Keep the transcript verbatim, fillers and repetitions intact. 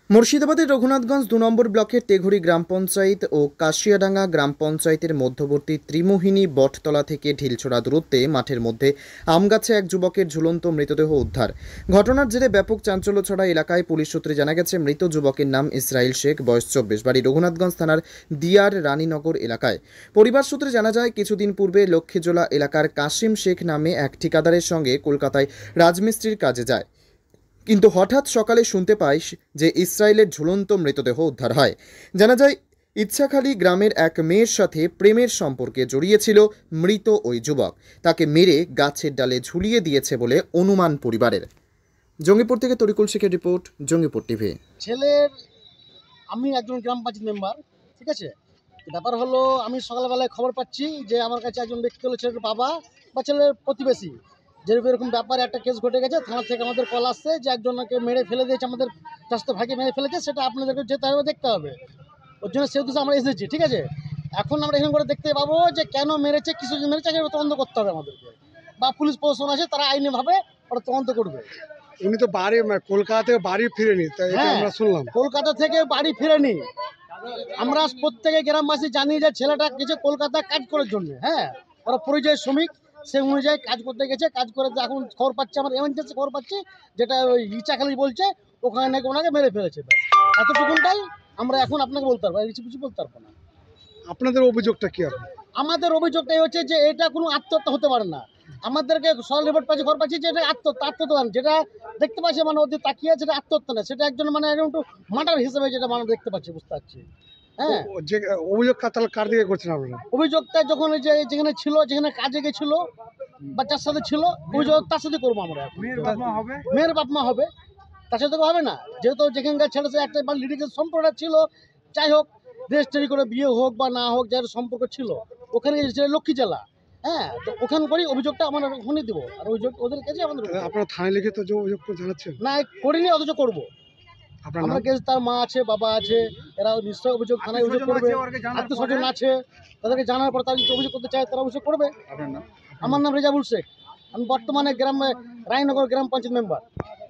মুর্শিদাবাদের রঘুনাথগঞ্জ দু নম্বর ব্লকের তেঘুরি গ্রাম পঞ্চায়েত ও কাশিয়াডাঙ্গা গ্রাম পঞ্চায়েতের মধ্যবর্তী ত্রিমোহিনী বটতলা থেকে ঢিলছোড়া দূরত্বে মাঠের মধ্যে আমগাছে এক যুবকের ঝুলন্ত মৃতদেহ উদ্ধার। ঘটনার জেরে ব্যাপক চাঞ্চল্য ছড়া এলাকায়। পুলিশ সূত্রে জানা গেছে, মৃত যুবকের নাম ইসরাইল শেখ, বয়স চব্বিশ, বাড়ি রঘুনাথগঞ্জ থানার দিয়ার রানীনগর এলাকায়। পরিবার সূত্রে জানা যায়, কিছুদিন পূর্বে লক্ষ্মীজোলা এলাকার কাশিম শেখ নামে এক ঠিকাদারের সঙ্গে কলকাতায় রাজমিস্ত্রির কাজে যায়, কিন্তু হঠাৎ সকালে শুনতে পাই যে ইসরায়েলের ঝুলন্ত মৃতদেহ উদ্ধার হয়। জানা যায়, ইচ্ছাখালী গ্রামের এক মেয়ের সাথে প্রেমের সম্পর্কে জড়িয়েছিল মৃত ওই যুবক। তাকে মেরে গাছের ডালে ঝুলিয়ে দিয়েছে বলে অনুমান পরিবারের। জঙ্গিপুর থেকে তরিকুল শেখের রিপোর্ট, জঙ্গিপুর টিভি। ছেলের আমি একজন গ্রাম পঞ্চায়েত মেম্বার, ঠিক আছে। ব্যাপার হলো, আমি সকালবেলায় খবর পাচ্ছি যে আমার কাছে একজন ব্যক্তি হলো ছেলের বাবা বা ছেলের প্রতিবেশী, যেরকম এরকম ব্যাপারে একটা কেস ঘটে গেছে। থানা থেকে আমাদের কল আসছে যে একজনকে মেরে ফেলে দিয়েছে, আমাদের চাষতো ভাইকে মেরে ফেলেছে, সেটা আপনাদেরকে যেতে হবে, দেখতে হবে। ওর জন্য সে উদ্দেশ্যে আমরা এসেছি, ঠিক আছে। এখন আমরা এখানে করে দেখতে পাবো যে কেন মেরেছে, কিছু মেরেছে, তদন্ত করতে হবে আমাদেরকে, বা পুলিশ প্রশাসন আছে, তারা আইনিভাবে ওরা তদন্ত করবে। উনি তো বাড়ি কলকাতা থেকে বাড়ি ফিরেনি, তাই এটা হ্যাঁ, আমরা শুনলাম। কলকাতা থেকে বাড়ি ফিরেনি। আমরা প্রত্যেকে গ্রামবাসী জানি যে ছেলেটা গেছে কলকাতা কাজ করার জন্য। হ্যাঁ, ওরা পরিযায়ী শ্রমিক, সে অনুযায়ী কাজ করতে গেছে। কাজ করে এখন খবর পাচ্ছে, আমার এমার্জেন্সি খবর পাচ্ছি, যেটা ওই ইচ্ছাখালী বলছে ওখানে নাকি ওনাকে মেরে ফেলেছে। এতটুকুনটাই আমরা এখন আপনাকে বলতে পারবো, কিছু কিছু বলতে পারবো না। আপনাদের অভিযোগটা কি হবে? আমাদের অভিযোগটাই হচ্ছে যে এটা কোনো আত্মহত্যা হতে পারে না। আমাদেরকে সরল রিপোর্ট পাচ্ছি, খবর পাচ্ছি যে এটা আত্মহত্যা আত্মহত্যা যেটা দেখতে পাচ্ছি, মানে ওদের তাকিয়ে সেটা আত্মহত্যা না, সেটা একজন মানে একটু মার্ডার হিসেবে যেটা মানুষ দেখতে পাচ্ছি, বুঝতে পারছি। হ্যাঁ, ও- যে অভিযোগ তাহলে কার দিকে করছেন আপনারা? অভিযোগটা যখন ওই যে যেখানে ছিল, যেখানে কাজে গেছিল বা যার সাথে ছিল, অভিযোগ তার সাথে করবো আমরা। মেয়ের বাপ মা হবে, মেয়ের বাপ মা হবে, তার সাথে তো হবে না। যেহেতু যেখানকার ছেলে সাথে একটা বা লিডিকের সম্পর্ক ছিল, যাই হোক রেজিস্ট্রি করে বিয়ে হোক বা না হোক, যার সম্পর্ক ছিল ওখানে গেছে লক্ষ্মী জেলা। হ্যাঁ, তো ওখান করেই অভিযোগটা আমরা ওখানে দেবো, আর অভিযোগ ওদের কাছে আমাদের তাহলে আপনারা থানায় লিখিত যে অভিযোগ জানাচ্ছেন? না করিনি, অথচ করবো। আপনার আমরা নাম? কাছে তার মা আছে, বাবা আছে, এরা নিশ্চয়ই অভিযোগ থানায় অভিযোগ করবে। আত্মীয় স্বজন আছে, তাদেরকে জানার পর তারা যদি অভিযোগ করতে চায় তারা অভিযোগ করবে। আপনার নাম? আমার নাম রেজাবুল শেখ, আমি বর্তমানে গ্রাম রায়নগর গ্রাম পঞ্চায়েত মেম্বার।